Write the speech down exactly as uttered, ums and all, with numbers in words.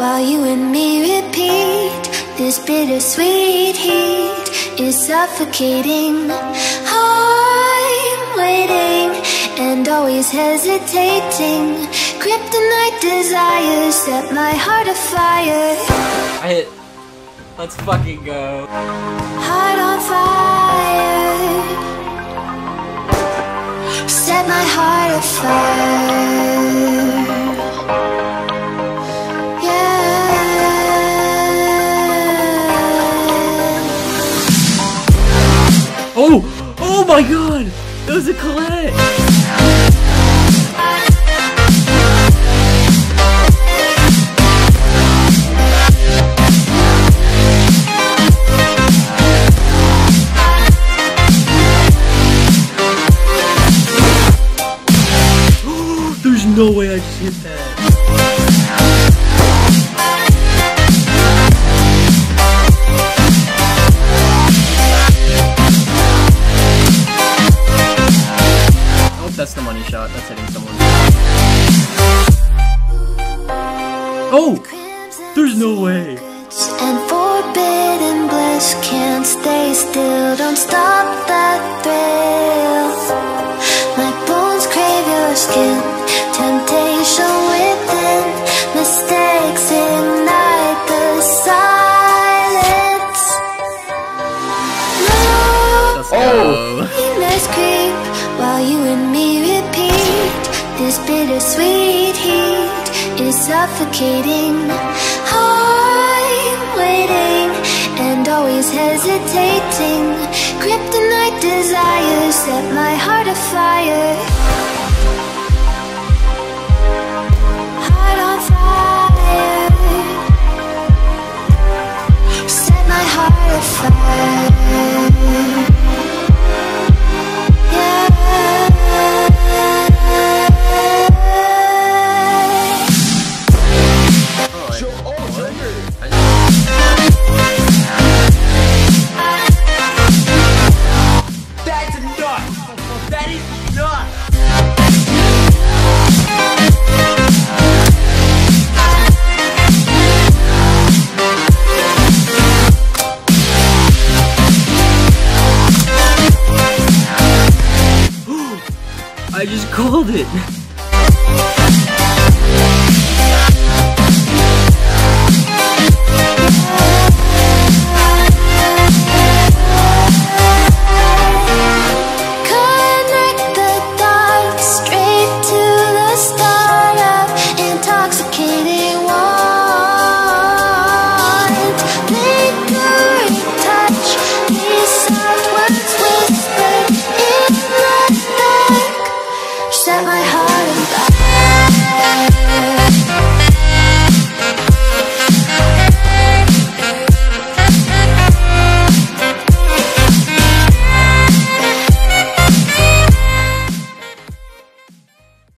while you and me repeat. This bittersweet heat is suffocating. I'm waiting and always hesitating. Kryptonite desires set my heart afire. I hit. Let's fucking go. Heart on fire. Set my heart afire. Oh! Oh my god! That was a Colette! There's no way I just hit that. That's the money shot. That's hitting someone. Oh! There's no way. And forbidden bliss can't stay still. Don't stop that thrill. My bones crave your skin. Temptation within. Mistakes ignite the silence. Oh! Let's creep while you and me repeat. This bittersweet heat is suffocating. I'm waiting and always hesitating. Kryptonite desires set my heart afire. Heart on fire. Set my heart afire. I just called it! Connect the dots straight to the start of intoxicating want. Lingering touch, these soft words whispered in the dark. Set my heart on fire.